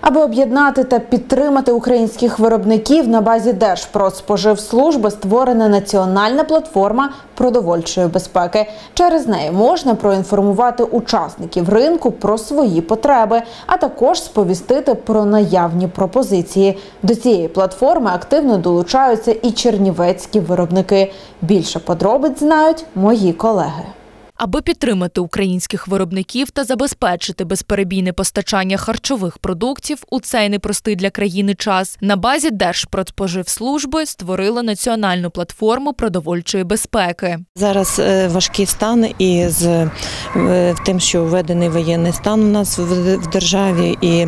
Аби об'єднати та підтримати українських виробників, на базі Держпродспоживслужби створена національна платформа продовольчої безпеки. Через неї можна проінформувати учасників ринку про свої потреби, а також сповістити про наявні пропозиції. До цієї платформи активно долучаються і чернівецькі виробники. Більше подробиць знають мої колеги. Аби підтримати українських виробників та забезпечити безперебійне постачання харчових продуктів у цей непростий для країни час, на базі Держпродспоживслужби створили національну платформу продовольчої безпеки. Зараз важкий стан і з тим, що введений воєнний стан у нас в державі, і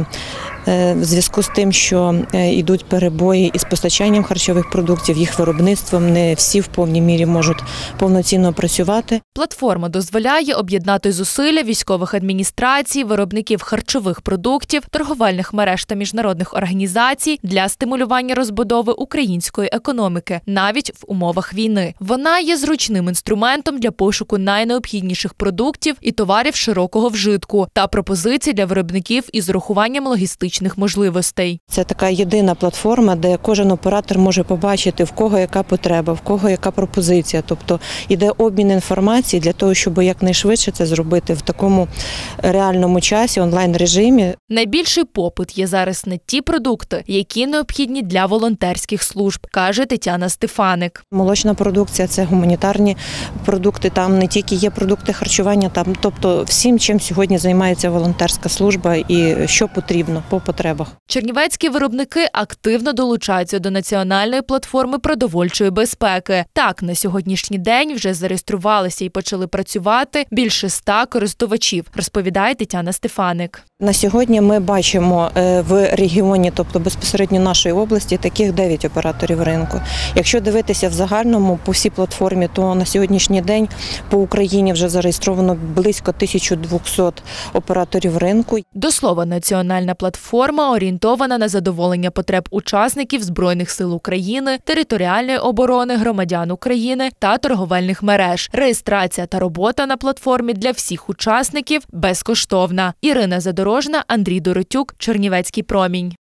в зв'язку з тим, що йдуть перебої із постачанням харчових продуктів, їх виробництвом, не всі в повній мірі можуть повноцінно працювати. Платформа дозволяє об'єднати зусилля військових адміністрацій, виробників харчових продуктів, торговельних мереж та міжнародних організацій для стимулювання розбудови української економіки, навіть в умовах війни. Вона є зручним інструментом для пошуку найнеобхідніших продуктів і товарів широкого вжитку та пропозицій для виробників із урахуванням логістичних можливостей. Це така єдина платформа, де кожен оператор може побачити, в кого яка потреба, в кого яка пропозиція. Тобто йде обмін інформації для того, щоб якнайшвидше це зробити в такому реальному часі, онлайн-режимі. Найбільший попит є зараз на ті продукти, які необхідні для волонтерських служб, каже Тетяна Стефаник. Молочна продукція – це гуманітарні продукти, там не тільки є продукти харчування, там, тобто всім, чим сьогодні займається волонтерська служба і що потрібно по потребах. Чернівецькі виробники активно долучаються до національної платформи продовольчої безпеки. Так, на сьогоднішній день вже зареєструвалися і почали працювати більше 100 користувачів, розповідає Тетяна Стефаник. На сьогодні ми бачимо в регіоні, тобто безпосередньо нашої області, таких 9 операторів ринку. Якщо дивитися в загальному по всій платформі, то на сьогоднішній день по Україні вже зареєстровано близько 1200 операторів ринку. До слова, національна платформа орієнтована на задоволення потреб учасників Збройних сил України, територіальної оборони громадян України та торговельних мереж. Реєстрація та робота на платформі для всіх учасників безкоштовна. Ірина Задорожна, Андрій Доротюк, Чернівецький промінь.